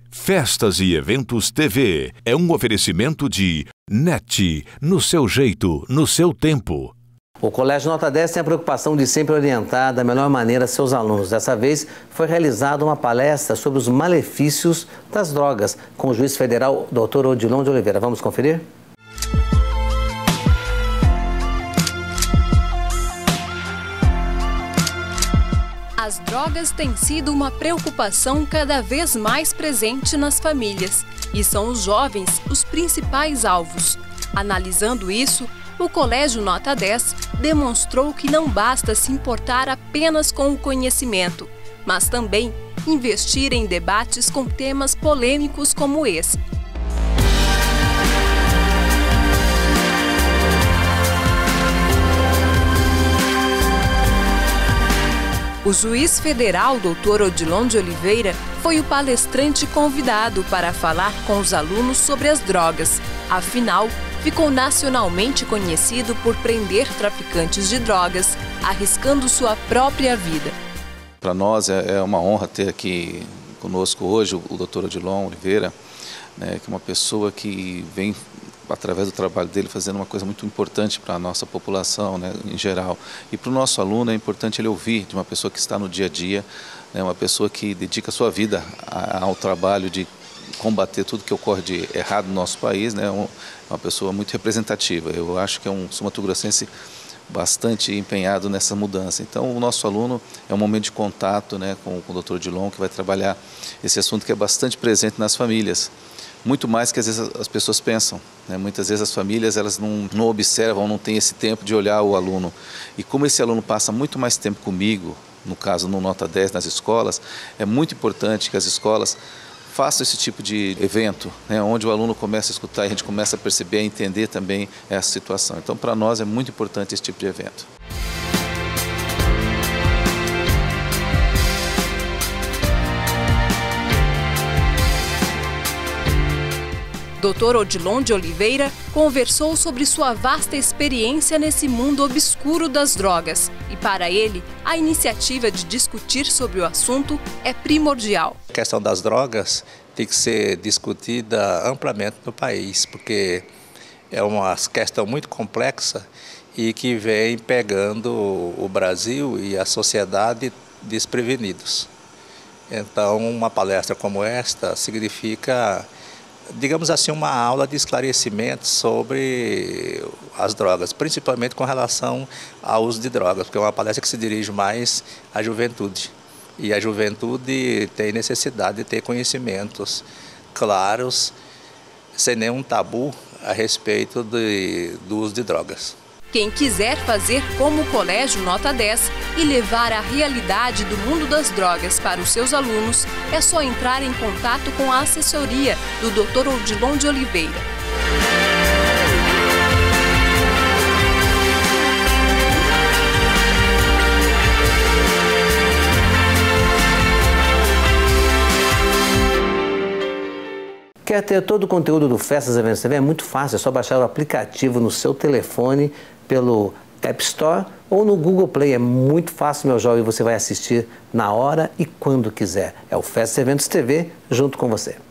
Festas e Eventos TV é um oferecimento de NET, no seu jeito, no seu tempo. O Colégio Nota 10 tem a preocupação de sempre orientar da melhor maneira seus alunos. Dessa vez foi realizada uma palestra sobre os malefícios das drogas com o juiz federal Dr. Odilon de Oliveira. Vamos conferir? As drogas têm sido uma preocupação cada vez mais presente nas famílias e são os jovens os principais alvos. Analisando isso, o Colégio Nota 10 demonstrou que não basta se importar apenas com o conhecimento, mas também investir em debates com temas polêmicos como esse. O juiz federal Dr. Odilon de Oliveira foi o palestrante convidado para falar com os alunos sobre as drogas. Afinal, ficou nacionalmente conhecido por prender traficantes de drogas, arriscando sua própria vida. Para nós é uma honra ter aqui conosco hoje o Dr. Odilon Oliveira, que é uma pessoa que vem, através do trabalho dele, fazendo uma coisa muito importante para a nossa população, em geral. E para o nosso aluno é importante ele ouvir de uma pessoa que está no dia a dia, uma pessoa que dedica a sua vida ao trabalho de combater tudo que ocorre de errado no nosso país, uma pessoa muito representativa. Eu acho que é um sul-mato-grossense bastante empenhado nessa mudança. Então, o nosso aluno é um momento de contato com o Dr. Odilon, que vai trabalhar esse assunto que é bastante presente nas famílias. Muito mais que às vezes as pessoas pensam. Muitas vezes as famílias elas não observam, não têm esse tempo de olhar o aluno. E como esse aluno passa muito mais tempo comigo, no caso no Nota 10 nas escolas, é muito importante que as escolas façam esse tipo de evento, onde o aluno começa a escutar e a gente começa a perceber, a entender também essa situação. Então, para nós é muito importante esse tipo de evento. Dr. Odilon de Oliveira conversou sobre sua vasta experiência nesse mundo obscuro das drogas. E para ele, a iniciativa de discutir sobre o assunto é primordial. A questão das drogas tem que ser discutida amplamente no país, porque é uma questão muito complexa e que vem pegando o Brasil e a sociedade desprevenidos. Então, uma palestra como esta significa, digamos assim, uma aula de esclarecimento sobre as drogas, principalmente com relação ao uso de drogas, porque é uma palestra que se dirige mais à juventude. E a juventude tem necessidade de ter conhecimentos claros, sem nenhum tabu a respeito do uso de drogas. Quem quiser fazer como o Colégio Nota 10 e levar a realidade do mundo das drogas para os seus alunos, é só entrar em contato com a assessoria do Dr. Odilon de Oliveira. Quer ter todo o conteúdo do Festas e Eventos TV? É muito fácil, é só baixar o aplicativo no seu telefone pelo App Store ou no Google Play. É muito fácil, meu jovem, você vai assistir na hora e quando quiser. É o Festas e Eventos TV junto com você.